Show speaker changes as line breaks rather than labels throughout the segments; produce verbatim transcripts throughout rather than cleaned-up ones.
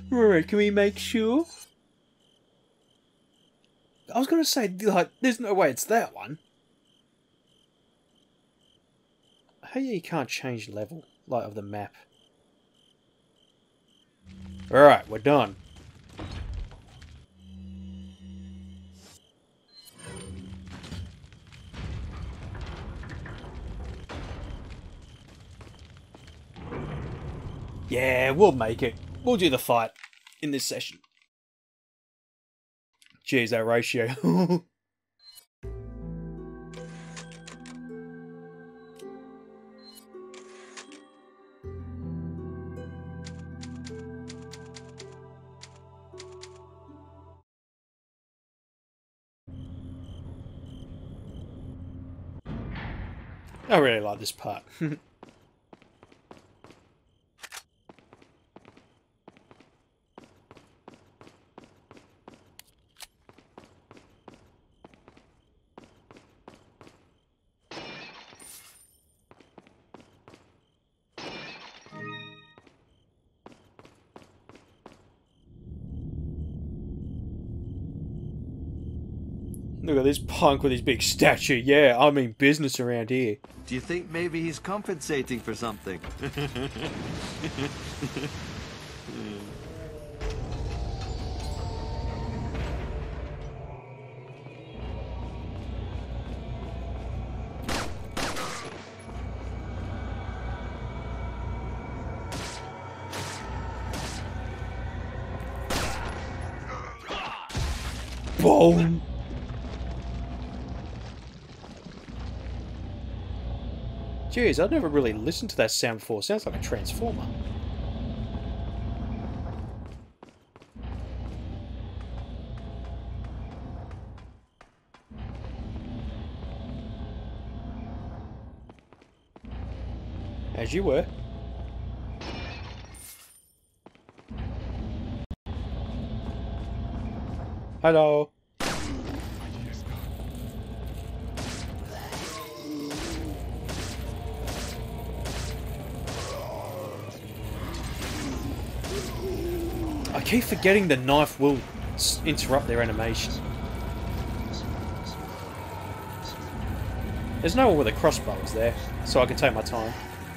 Alright, can we make sure? I was gonna say, like, there's no way it's that one. How you can't change level, like, of the map. Alright, we're done. Yeah, we'll make it. We'll do the fight in this session. Jeez, that ratio. I really like this part. Look at this punk with his big statue. Yeah, I mean business around here.
Do you think maybe he's compensating for something?
Boom! Jeez, I've never really listened to that sound before. Sounds like a transformer. As you were. Hello. I keep forgetting the knife will interrupt their animation. There's no one with a crossbow is there, so I can take my time.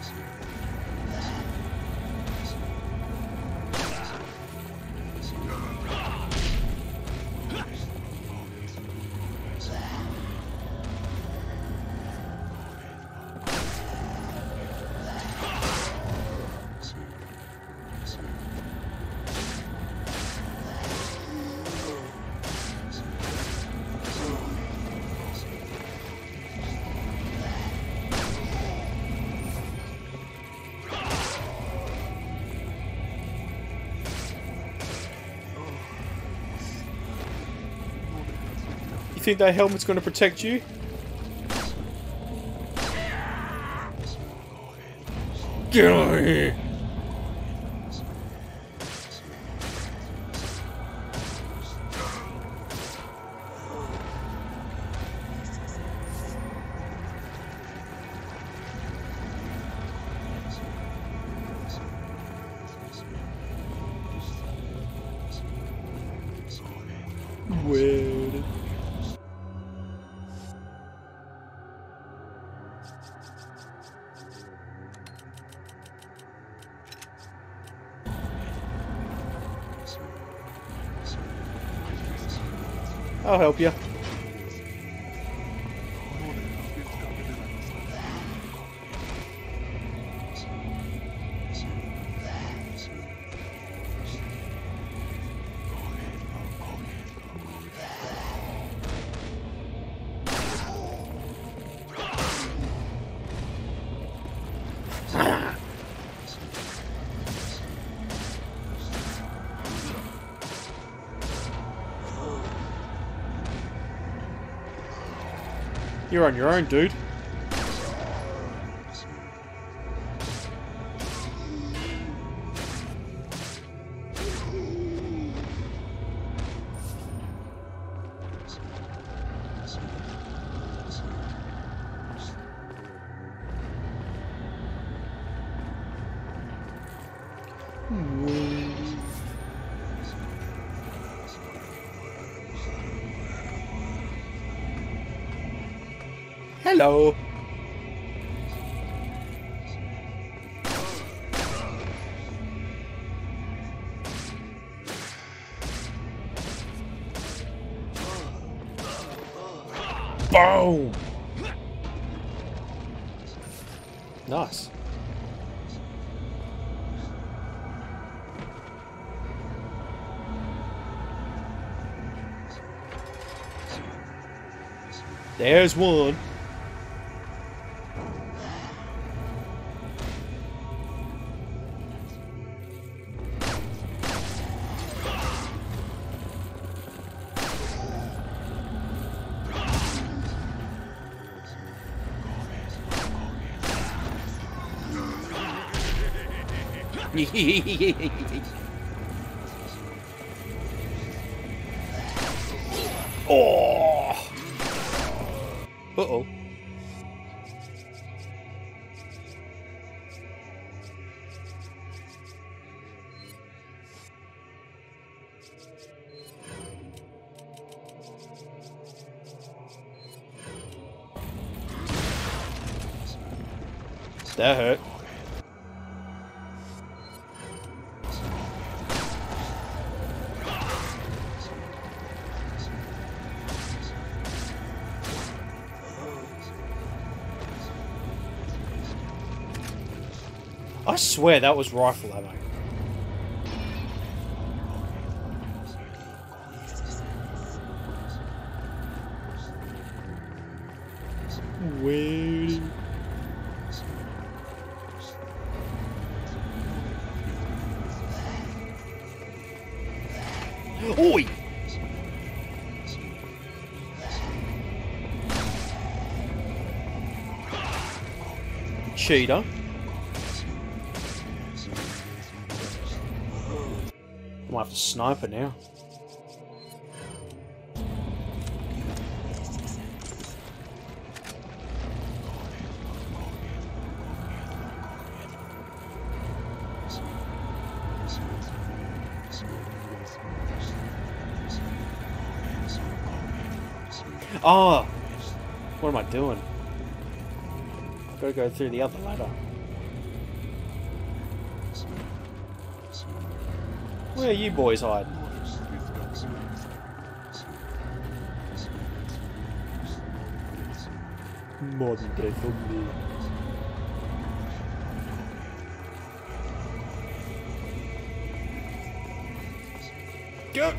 You think that helmet's going to protect you? Get over here! Weird. I'll help you. You're on your own, dude. Hello. Boom. Nice. There's one. Oh. Uh-oh. That hurt. I swear that was rifle ammo. Wait. Oi! Cheater. I might have to snipe it now. Oh! What am I doing? I've got to go through the other ladder. Where are you boys hiding? Modern day zombie. Go!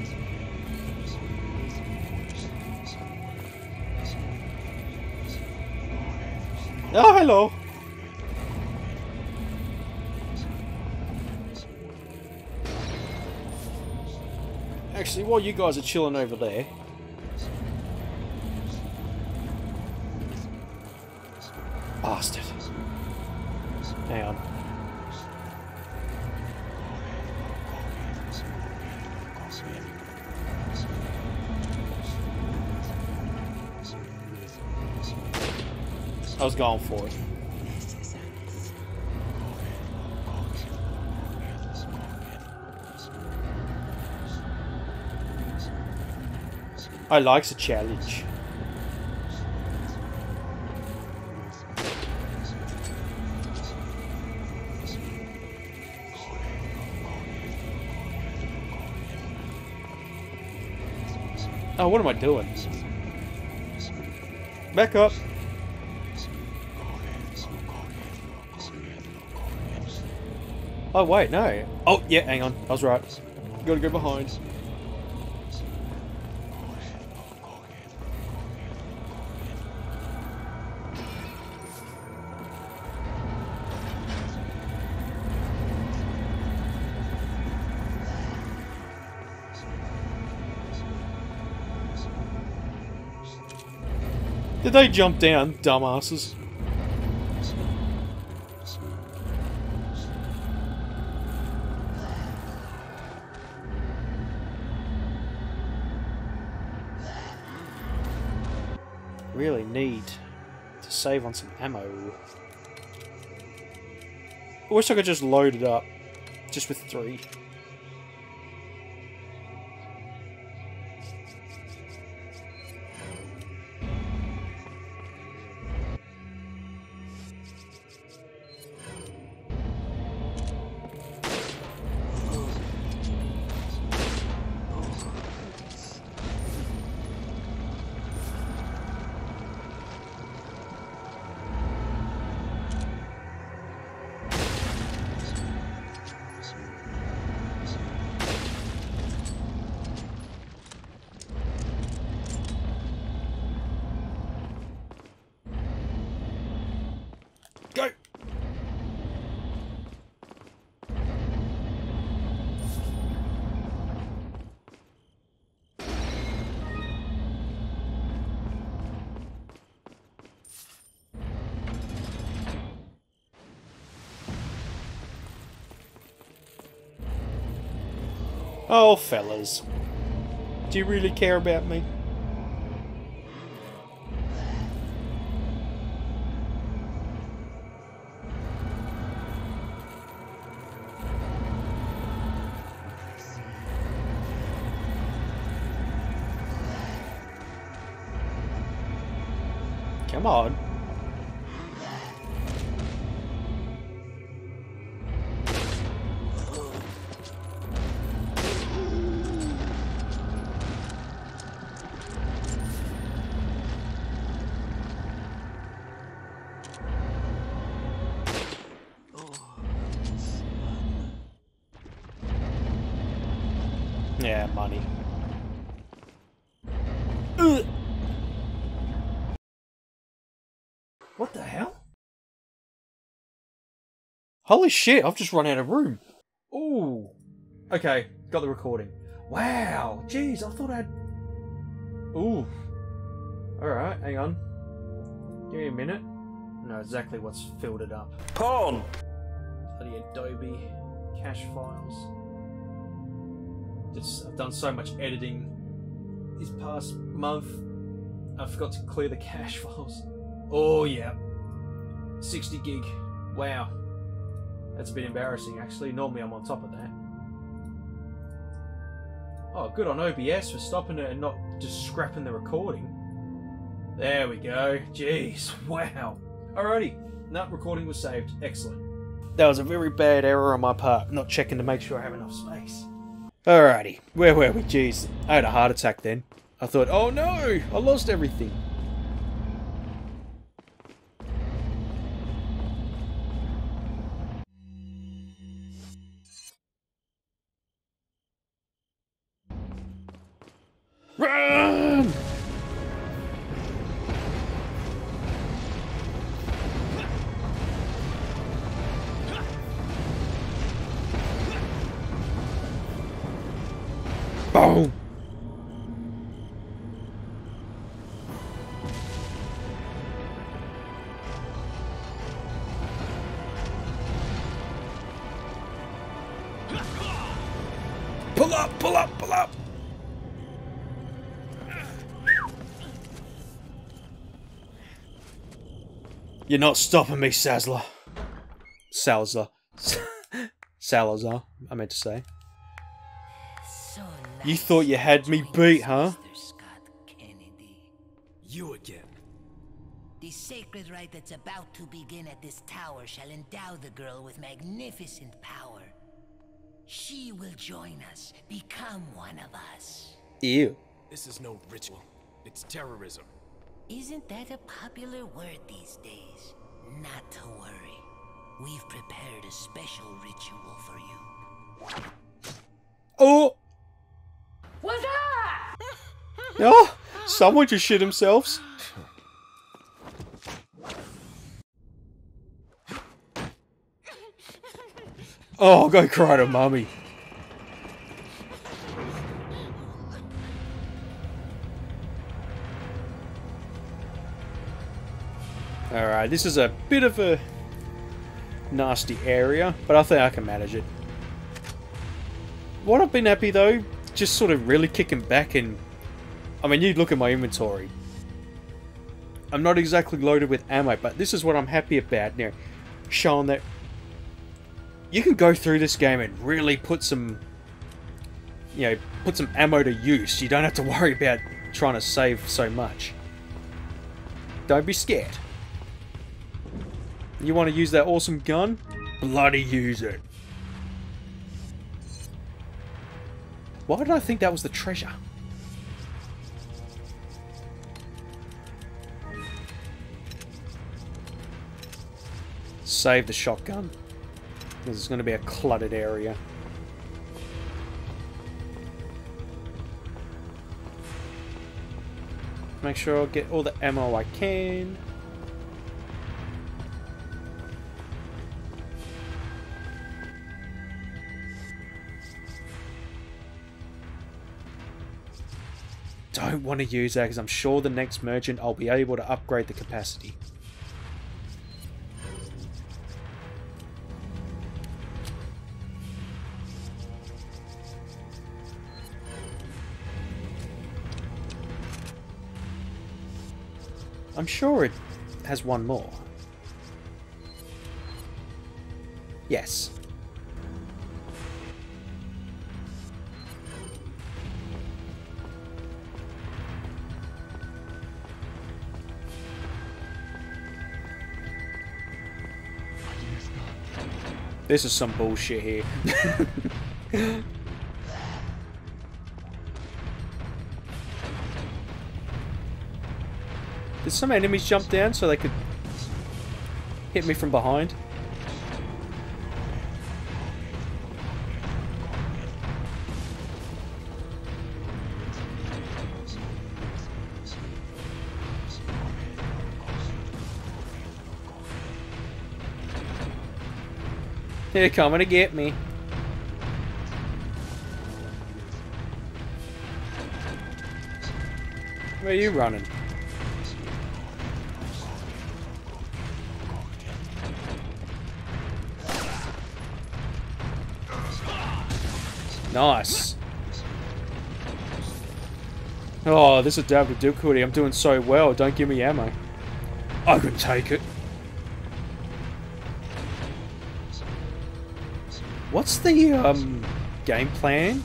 Oh, hello! Actually, while you guys are chilling over there... Bastard. Hang on. I was going for it. I like the challenge. Oh, what am I doing? Back up. Oh, wait, no. Oh, yeah, hang on. I was right. Gotta go behind. Did they jump down, dumbasses? Really need to save on some ammo. I wish I could just load it up, just with three. Oh, fellas. Do you really care about me? Come on. Yeah, money. Ugh. What the hell? Holy shit, I've just run out of room. Ooh. Okay, got the recording. Wow, jeez, I thought I'd... Ooh. Alright, hang on. Give me a minute. I know exactly what's filled it up.
Porn!
Bloody Adobe cache files. Just, I've done so much editing this past month, I forgot to clear the cache files. Oh yeah, sixty gig. Wow, that's a bit embarrassing actually. Normally I'm on top of that. Oh, good on O B S for stopping it and not just scrapping the recording. There we go. Jeez, wow. Alrighty, that recording was saved. Excellent. That was a very bad error on my part, not checking to make sure I have enough space. Alrighty, where were we? Jeez, I had a heart attack then. I thought, oh no, I lost everything. Run! Boom! Pull up, pull up, pull up! You're not stopping me, Sazla. Salazar. Salazar, I meant to say.
So nice.
You thought you had me beat, huh?
Mister Scott Kennedy.
You again.
The sacred rite that's about to begin at this tower shall endow the girl with magnificent power. She will join us, become one of us.
Ew.
This is no ritual. It's terrorism.
Isn't that a popular word these days? Not to worry. We've prepared a special ritual for you.
Oh!
What's that?
Oh! Someone just shit themselves. Oh, go cry to mummy. Alright, this is a bit of a nasty area, but I think I can manage it. What I've been happy though, just sort of really kicking back and... I mean, you look at my inventory. I'm not exactly loaded with ammo, but this is what I'm happy about now. Showing that you can go through this game and really put some, you know, put some ammo to use. You don't have to worry about trying to save so much. Don't be scared. You want to use that awesome gun? Bloody use it. Why did I think that was the treasure? Save the shotgun. This is going to be a cluttered area. Make sure I get all the ammo I can. Don't want to use that because I'm sure the next merchant I'll be able to upgrade the capacity. I'm sure it has one more. Yes. This is some bullshit here. Did some enemies jump down so they could hit me from behind? They're coming to get me. Where are you running? Nice. Oh, this is double difficulty. I'm doing so well. Don't give me ammo. I can take it. What's the um game plan?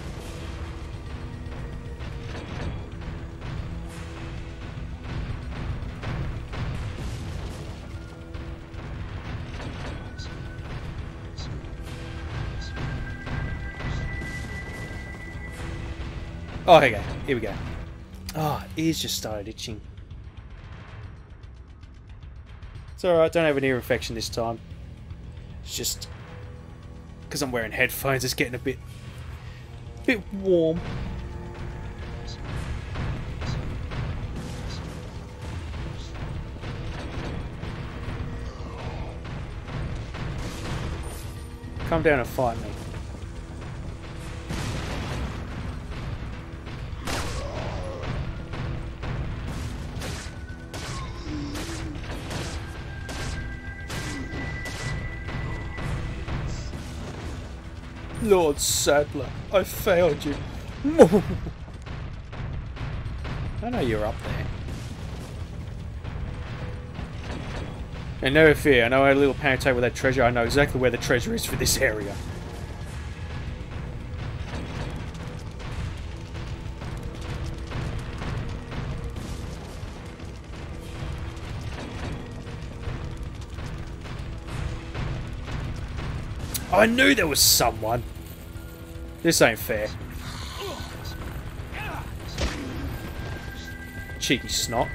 Oh, here we go. Here we go. Oh, ears just started itching. It's alright, don't have an ear infection this time. It's just because I'm wearing headphones, it's getting a bit, bit warm. Come down and fight me. Lord Sadler, I failed you. I know you're up there. And no fear, I know I had a little panic attack with that treasure. I know exactly where the treasure is for this area. I knew there was someone. This ain't fair. Cheeky snot.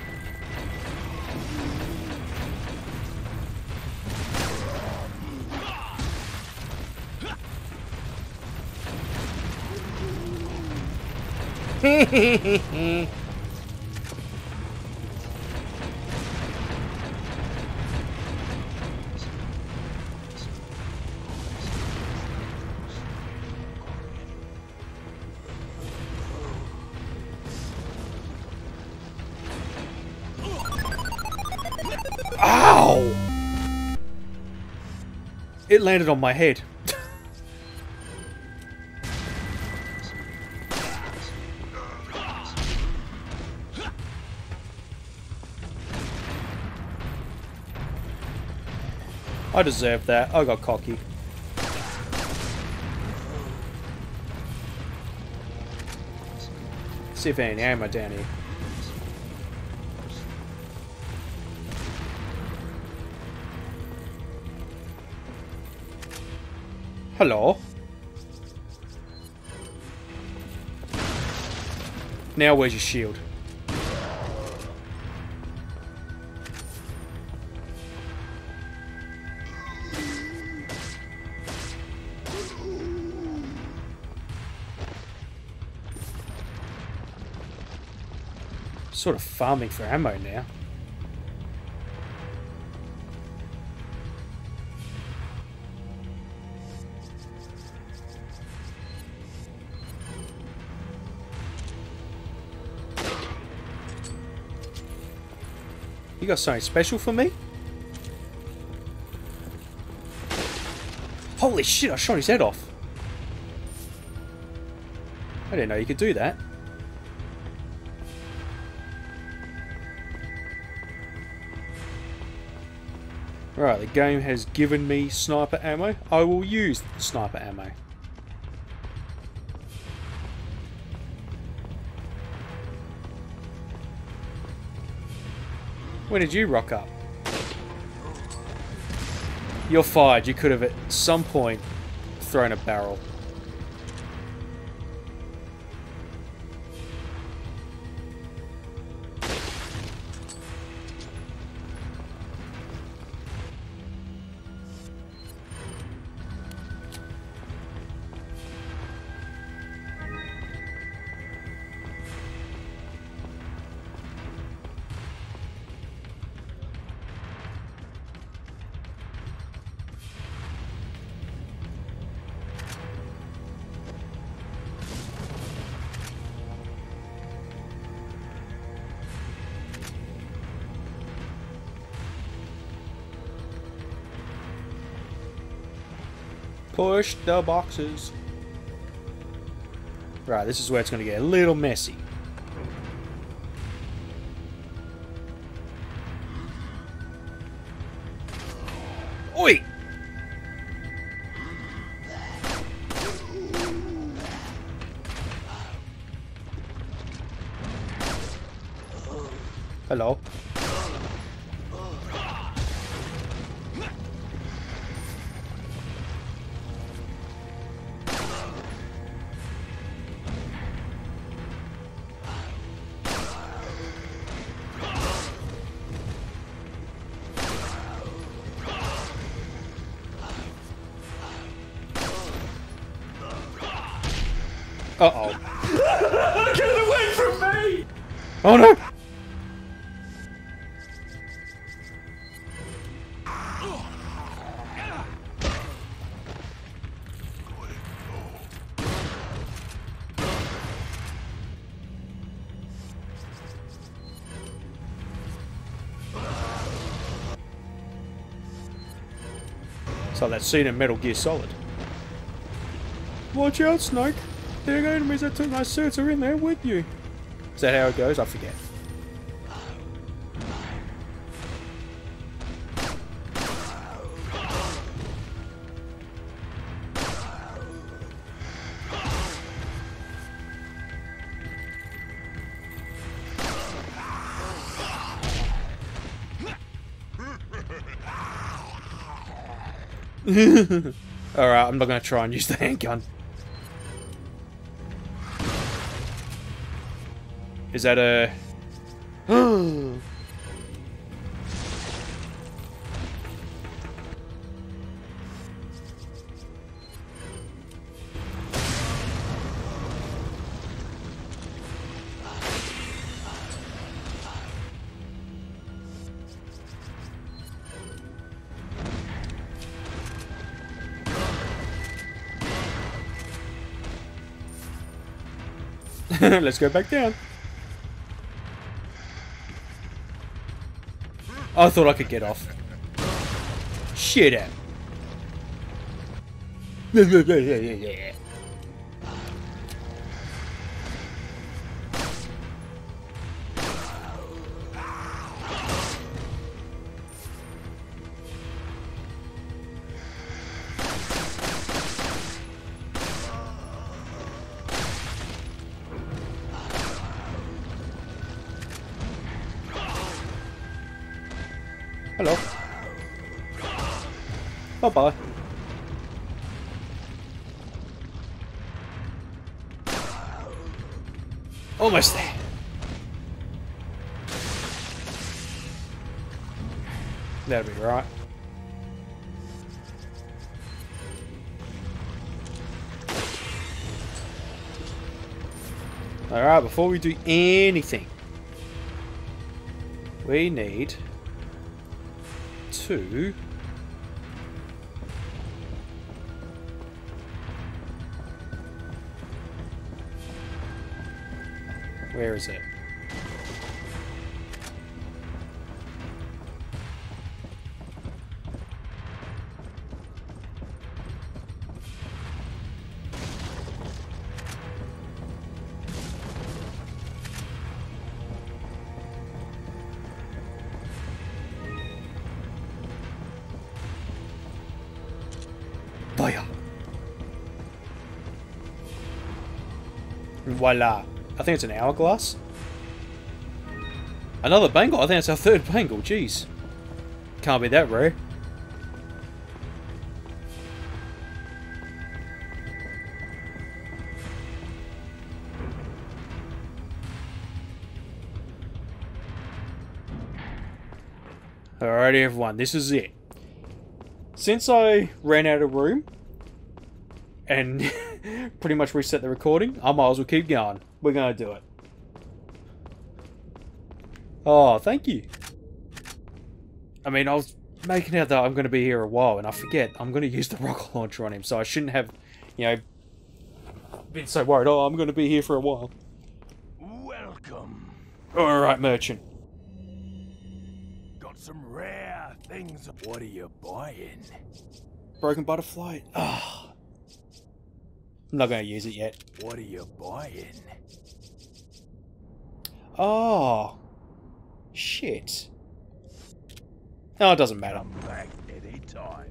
Ow! It landed on my head. I deserved that. I got cocky. See if any ammo down here. Hello. Now where's your shield? Sort of farming for ammo now. You got something special for me? Holy shit, I shot his head off. I didn't know you could do that. Right, the game has given me sniper ammo. I will use the sniper ammo. When did you rock up? You're fired. You could have at some point thrown a barrel. Push the boxes. Right, this is where it's going to get a little messy. Oi! Hello. Uh-oh.
Get away from me!
Oh no! It's like that scene in Metal Gear Solid. Watch out, Snake! The enemies that took my suits are in there with you. Is that how it goes? I forget. Alright, I'm not going to try and use the handgun. Is that a... Let's go back down. I thought I could get off. Shit out. Hello. Bye bye. Almost there. That'll be right. Alright, before we do anything, we need to where is it? Voila. I think it's an hourglass. Another bangle? I think it's our third bangle. Jeez. Can't be that rare. Alrighty everyone, this is it. Since I ran out of room and pretty much reset the recording, I might as well keep going. We're gonna do it. Oh, thank you. I mean, I was making out that I'm gonna be here a while and I forget I'm gonna use the rocket launcher on him, so I shouldn't have, you know, been so worried. Oh, I'm gonna be here for a while.
Welcome.
Alright, merchant.
Some rare things. What are you buying?
Broken butterfly. Ah, oh. I'm not going to use it yet.
What are you buying?
Oh, shit. No, it doesn't matter.
Come back anytime.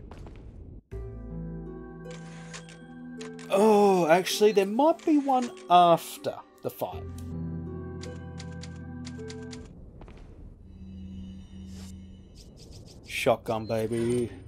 Oh, actually, there might be one after the fight. Shotgun, baby.